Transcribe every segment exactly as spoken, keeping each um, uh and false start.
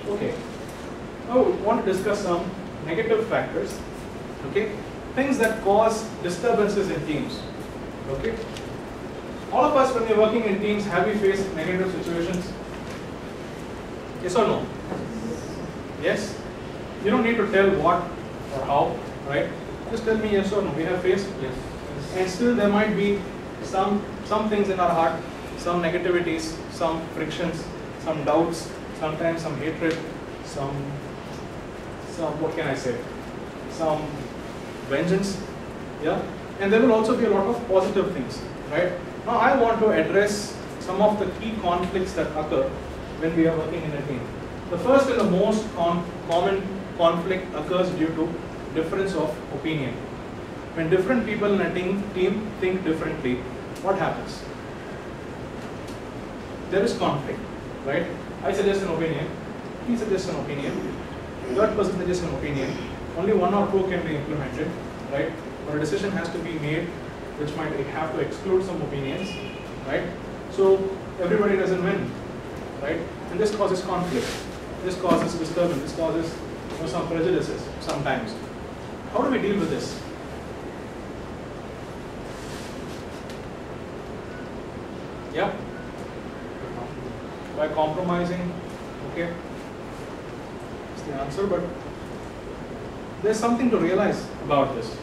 Okay. Now we want to discuss some negative factors. Okay. Things that cause disturbances in teams. Okay. All of us, when we're working in teams, have we faced negative situations? Yes or no? Yes? You don't need to tell what or how, right? Just tell me yes or no. We have faced? Yes. And still there might be some, some things in our heart, some negativities, some frictions, some doubts, sometimes some hatred, some, some what can I say, some vengeance, yeah? And there will also be a lot of positive things, right? Now I want to address some of the key conflicts that occur when we are working in a team. The first and the most con common conflict occurs due to difference of opinion. When different people in a team, team think differently, what happens? There is conflict, right? I suggest an opinion, he suggests an opinion, third person suggests an opinion, only one or two can be implemented, right? But a decision has to be made which might have to exclude some opinions, right? So everybody doesn't win, right? And this causes conflict, this causes disturbance, this causes you know, some prejudices sometimes. How do we deal with this? Yeah? By compromising, okay? That's the answer, but there's something to realize about this.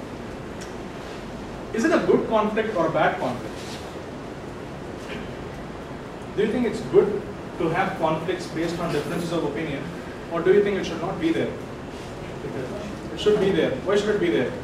Is it a good conflict or a bad conflict? Do you think it's good to have conflicts based on differences of opinion, or do you think it should not be there? It should be there. Why should it be there?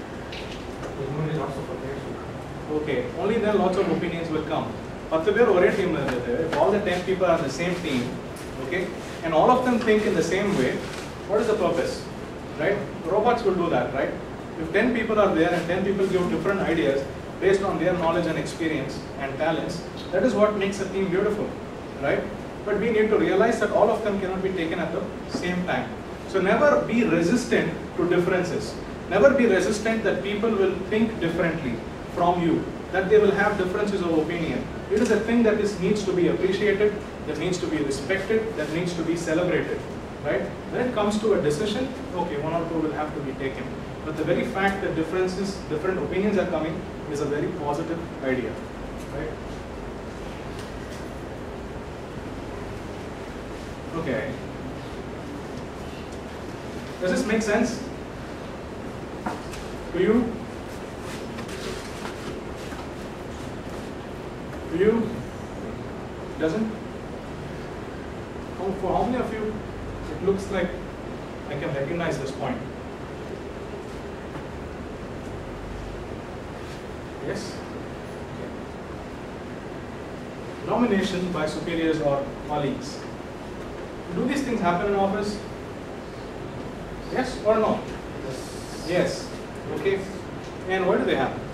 Okay, only then lots of opinions will come. If all the ten people are in the same team, okay, and all of them think in the same way, what is the purpose? Right? Robots will do that, right? If ten people are there and ten people give different ideas based on their knowledge and experience and talents, that is what makes a team beautiful, right? But we need to realize that all of them cannot be taken at the same time. So never be resistant to differences. Never be resistant that people will think differently from you, that they will have differences of opinion. It is a thing that is, needs to be appreciated, that needs to be respected, that needs to be celebrated, right? When it comes to a decision, okay, one or two will have to be taken. But the very fact that differences, different opinions are coming is a very positive idea, right? Okay. Does this make sense to you? To you? Doesn't? For how many of you it looks like I can recognize this point? Yes? Okay. Nomination by superiors or colleagues. Do these things happen in office? Yes or no? Yes. Yes. Okay. And why do they happen?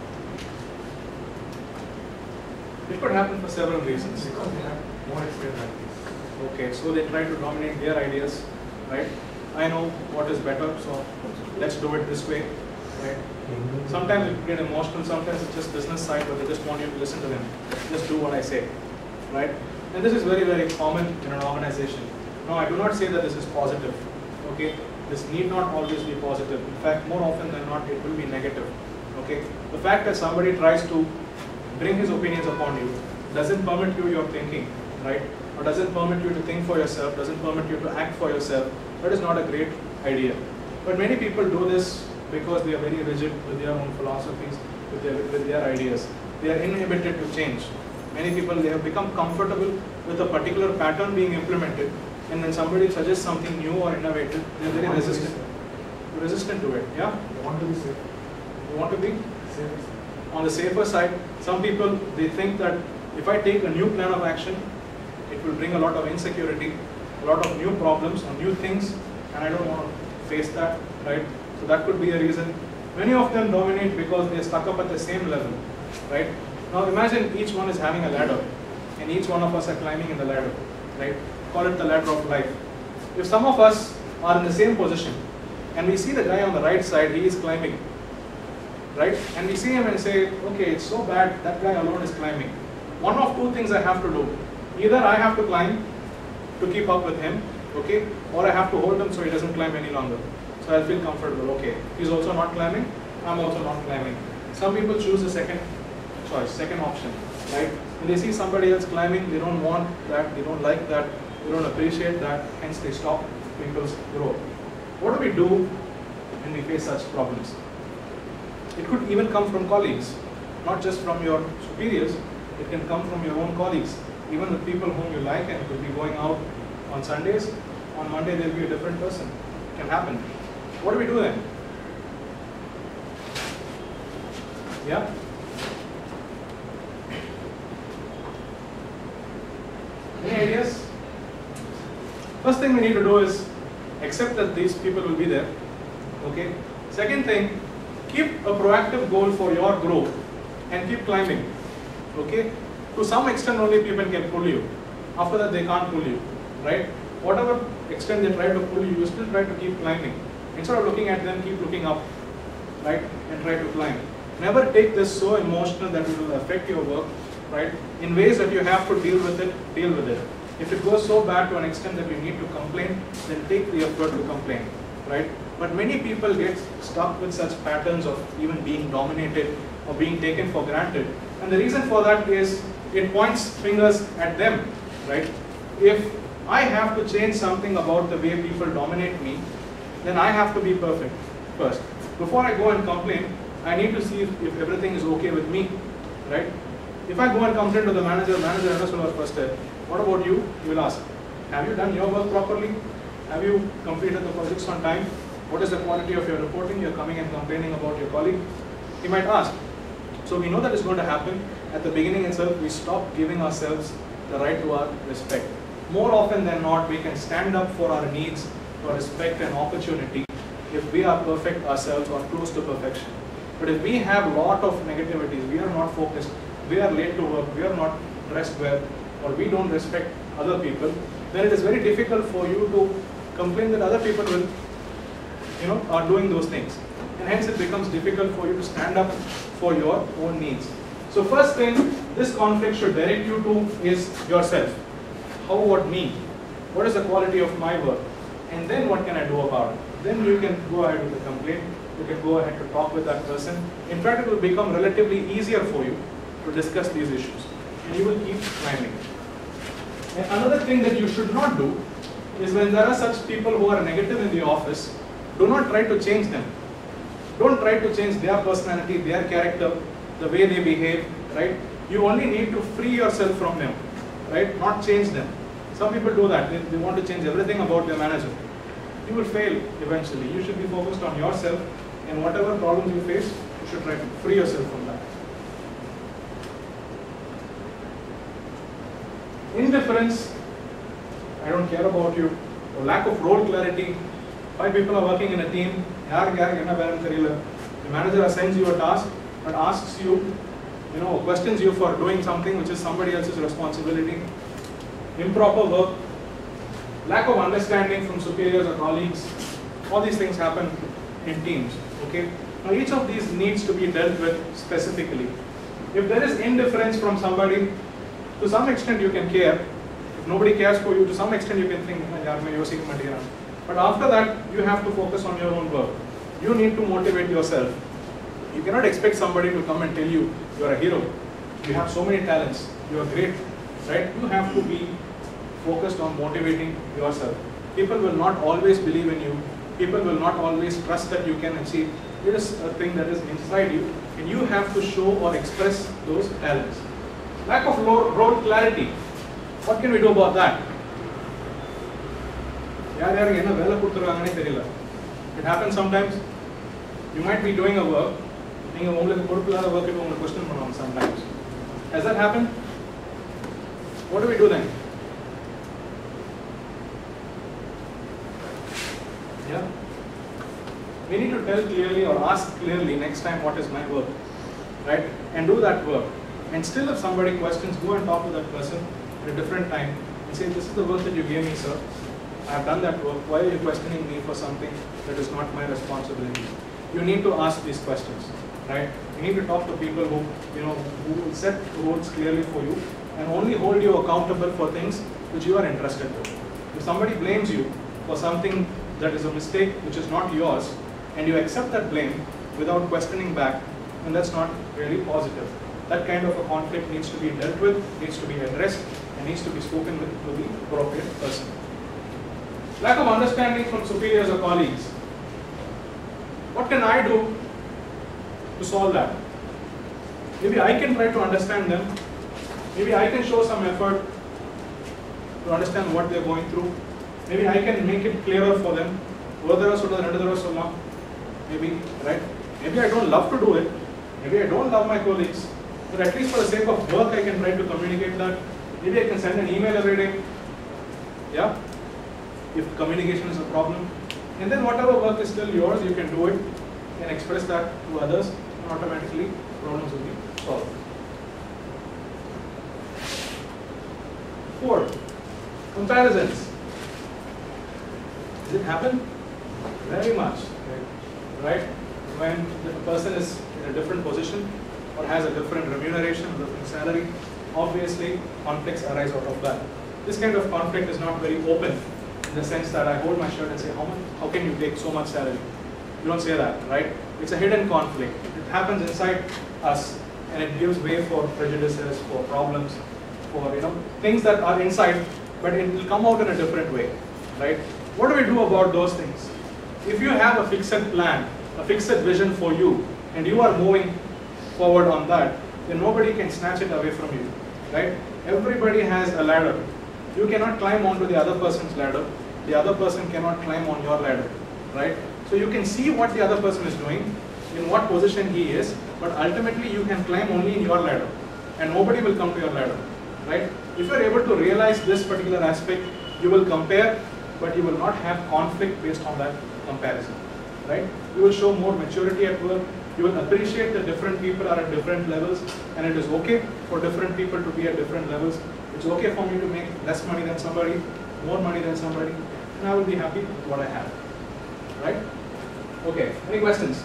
It could happen for several reasons. Because they have more experience. Okay, so they try to dominate their ideas, right? I know what is better, so let's do it this way, right? Sometimes it get emotional, sometimes it's just business side, but they just want you to listen to them. Just do what I say, right? And this is very, very common in an organization. Now, I do not say that this is positive, okay? This need not always be positive. In fact, more often than not, it will be negative, okay? The fact that somebody tries to bring his opinions upon you doesn't permit you your thinking, right? Or doesn't permit you to think for yourself, doesn't permit you to act for yourself. That is not a great idea. But many people do this because they are very rigid with their own philosophies, with their, with their ideas. They are inhibited to change. Many people, they have become comfortable with a particular pattern being implemented, and when somebody suggests something new or innovative, they are very resistant. Resistant to it, yeah? They want to be safe. You want to be? Safe. On the safer side, some people, they think that if I take a new plan of action, it will bring a lot of insecurity, a lot of new problems or new things, and I don't want to face that, right? So that could be a reason. Many of them dominate because they are stuck up at the same level, right? Now imagine each one is having a ladder, and each one of us are climbing in the ladder, right? Call it the ladder of life. If some of us are in the same position, and we see the guy on the right side, he is climbing, right? And we see him and say, okay, it's so bad, that guy alone is climbing. One of two things I have to do. Either I have to climb to keep up with him, okay? Or I have to hold him so he doesn't climb any longer. So I'll feel comfortable, okay, he's also not climbing, I'm also not climbing. Some people choose the second choice, second option, right? When they see somebody else climbing, they don't want that, they don't like that, they don't appreciate that, hence they stop people's growth. What do we do when we face such problems? It could even come from colleagues, not just from your superiors, it can come from your own colleagues, even the people whom you like, and could be going out on Sundays, on Monday they'll be a different person. It can happen. What do we do then? Yeah? Any ideas? First thing we need to do is accept that these people will be there. Okay. Second thing, keep a proactive goal for your growth and keep climbing. Okay. To some extent only people can pull you. After that they can't pull you. Right? Whatever extent they try to pull you, you still try to keep climbing. Instead of looking at them, keep looking up. Right? And try to climb. Never take this so emotional that it will affect your work. Right? In ways that you have to deal with it, deal with it. If it goes so bad to an extent that you need to complain, then take the effort to complain, right? But many people get stuck with such patterns of even being dominated or being taken for granted. And the reason for that is it points fingers at them, right? If I have to change something about the way people dominate me, then I have to be perfect first. Before I go and complain, I need to see if, if everything is okay with me, right? If I go and complain to the manager, manager understood first step. What about you? You will ask, have you done your work properly? Have you completed the projects on time? What is the quality of your reporting? You're coming and complaining about your colleague. He might ask. So we know that is going to happen. At the beginning itself, we stop giving ourselves the right to our respect. More often than not, we can stand up for our needs, for respect and opportunity if we are perfect ourselves or close to perfection. But if we have a lot of negativities, we are not focused, we are late to work, we are not dressed well, or we don't respect other people, then it is very difficult for you to complain that other people will, you know, are doing those things. And hence it becomes difficult for you to stand up for your own needs. So first thing this conflict should direct you to is yourself. How about me? What is the quality of my work? And then what can I do about it? Then you can go ahead with the complaint. You can go ahead to talk with that person. In fact, it will become relatively easier for you to discuss these issues. And you will keep climbing. And another thing that you should not do is when there are such people who are negative in the office, do not try to change them. Don't try to change their personality, their character, the way they behave, right? You only need to free yourself from them, right? Not change them. Some people do that. They, they want to change everything about their manager. You will fail eventually. You should be focused on yourself, and whatever problems you face, you should try to free yourself from that. Indifference, I don't care about you, or lack of role clarity. Five people are working in a team, the manager assigns you a task, but asks you, you know, questions you for doing something which is somebody else's responsibility. Improper work, lack of understanding from superiors or colleagues, all these things happen in teams, okay? Now each of these needs to be dealt with specifically. If there is indifference from somebody, to some extent you can care. If nobody cares for you, to some extent you can think, but after that, you have to focus on your own work. You need to motivate yourself. You cannot expect somebody to come and tell you, you are a hero. You have so many talents. You are great, right? You have to be focused on motivating yourself. People will not always believe in you. People will not always trust that you can achieve. It is a thing that is inside you, and you have to show or express those talents. Lack of role clarity. What can we do about that? It happens sometimes. You might be doing a work, sometimes. Has that happened? What do we do then? Yeah? We need to tell clearly or ask clearly next time what is my work, right? And do that work. And still if somebody questions, go and talk to that person at a different time and say, this is the work that you gave me, sir. I have done that work. Why are you questioning me for something that is not my responsibility? You need to ask these questions, right? You need to talk to people who, you know, who will set rules clearly for you and only hold you accountable for things which you are interested in. If somebody blames you for something that is a mistake which is not yours, and you accept that blame without questioning back, then that's not really positive. That kind of a conflict needs to be dealt with, needs to be addressed, and needs to be spoken with to the appropriate person. Lack of understanding from superiors or colleagues. What can I do to solve that? Maybe I can try to understand them. Maybe I can show some effort to understand what they're going through. Maybe I can make it clearer for them. Maybe, right? Maybe I don't love to do it. Maybe I don't love my colleagues. But at least for the sake of work, I can try to communicate that. Maybe I can send an email every day. Yeah? If communication is a problem. And then whatever work is still yours, you can do it and express that to others, and automatically problems will be solved. Fourth, comparisons. Does it happen? Very much. Right? When the person is in a different position or has a different remuneration, a different salary, obviously conflicts arise out of that. This kind of conflict is not very open in the sense that I hold my shirt and say, how much, how can you take so much salary? You don't say that, right? It's a hidden conflict. It happens inside us, and it gives way for prejudices, for problems, for you know things that are inside, but it will come out in a different way, right? What do we do about those things? If you have a fixed plan, a fixed vision for you, and you are moving forward on that, then nobody can snatch it away from you, right? Everybody has a ladder. You cannot climb onto the other person's ladder. The other person cannot climb on your ladder, right? So you can see what the other person is doing, in what position he is, but ultimately you can climb only in your ladder, and nobody will come to your ladder, right? If you are able to realize this particular aspect, you will compare, but you will not have conflict based on that comparison, right? You will show more maturity at work. You will appreciate that different people are at different levels, and it is okay for different people to be at different levels. It's okay for me to make less money than somebody, more money than somebody, and I will be happy with what I have, right? Okay, any questions?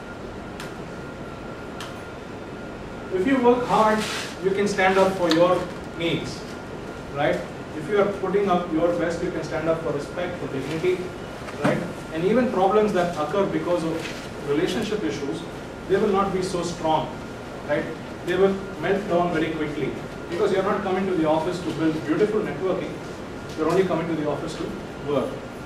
If you work hard, you can stand up for your needs, right? If you are putting up your best, you can stand up for respect, for dignity, right? And even problems that occur because of relationship issues, they will not be so strong, right? They will melt down very quickly, because you're not coming to the office to build beautiful networking, you're only coming to the office to work.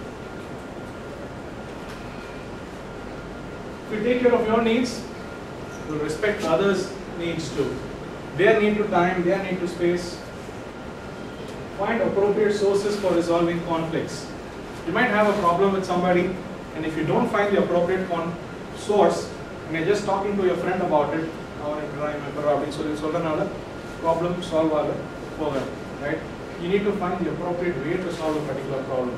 If you take care of your needs, you'll respect others' needs too. Their need to time, their need to space. Find appropriate sources for resolving conflicts. You might have a problem with somebody, and if you don't find the appropriate con source, and you're just talking to your friend about it, problem solve, right? You need to find the appropriate way to solve a particular problem.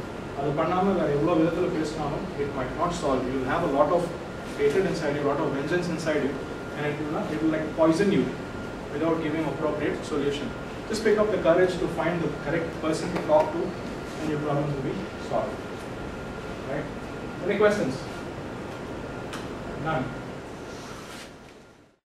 It might not solve. You will have a lot of hatred inside you, a lot of vengeance inside you, and it will, not, it will like poison you without giving appropriate solution. Just pick up the courage to find the correct person to talk to, and your problems will be solved. Right? Any questions? None.